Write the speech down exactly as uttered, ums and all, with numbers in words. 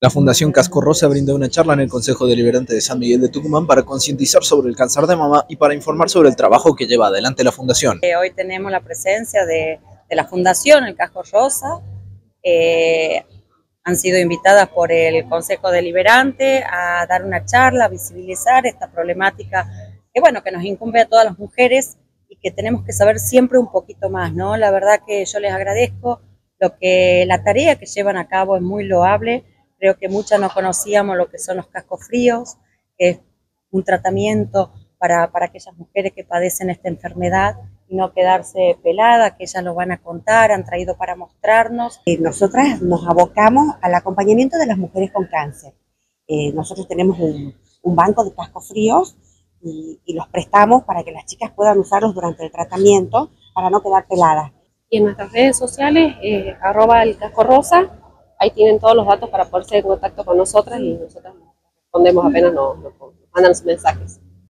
La Fundación Casco Rosa brinda una charla en el Consejo Deliberante de San Miguel de Tucumán para concientizar sobre el cáncer de mama y para informar sobre el trabajo que lleva adelante la Fundación. Eh, hoy tenemos la presencia de, de la Fundación El Casco Rosa. Eh, han sido invitadas por el Consejo Deliberante a dar una charla, a visibilizar esta problemática que, bueno, que nos incumbe a todas las mujeres y que tenemos que saber siempre un poquito más, ¿no? La verdad que yo les agradezco lo que la tarea que llevan a cabo es muy loable. Creo que muchas no conocíamos lo que son los cascos fríos, que es un tratamiento para, para aquellas mujeres que padecen esta enfermedad y no quedarse pelada, que ellas lo van a contar, han traído para mostrarnos. Eh, nosotras nos abocamos al acompañamiento de las mujeres con cáncer. Eh, nosotros tenemos un, un banco de cascos fríos y, y los prestamos para que las chicas puedan usarlos durante el tratamiento para no quedar peladas. Y en nuestras redes sociales, eh, arroba el casco rosa, ahí tienen todos los datos para ponerse en contacto con nosotras y nosotras respondemos apenas nos, nos mandan sus mensajes.